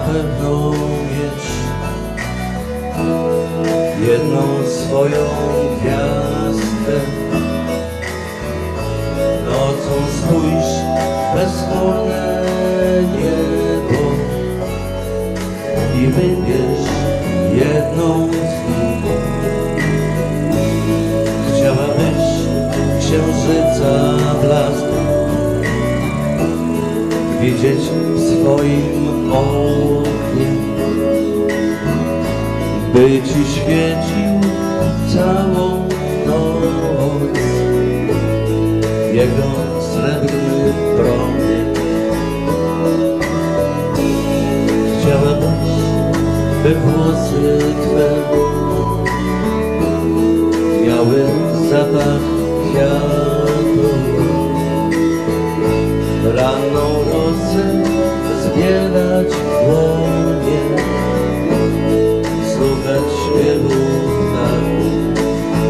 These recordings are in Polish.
pewno wiesz jedną swoją gwiazdę. Nocą spójrz w bezchmurne niebo i wybierz jedną z nich. Chciałabyś księżyca blask widzieć w swoim oknie, by ci świecił całą noc jego srebrny promień. Chciałabyś, by włosy twe miały zapach kwiatu, ranną rosę zbierać w łonie, słuchać śpiewu ptaków.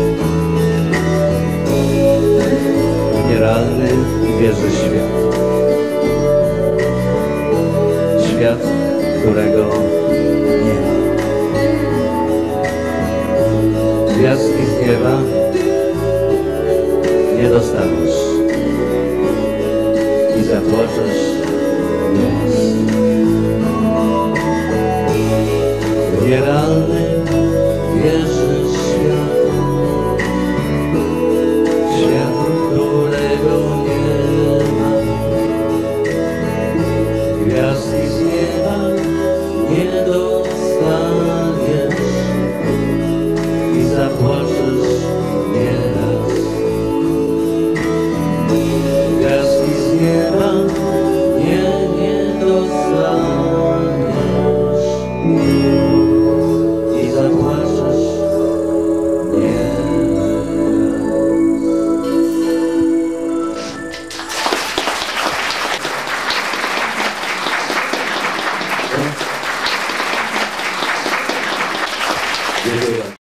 Nierealny i wierzy świat, świat, którego nie ma. Gwiazdki z nieba nie dostaniesz i zapłaczesz nieraz. Nierealny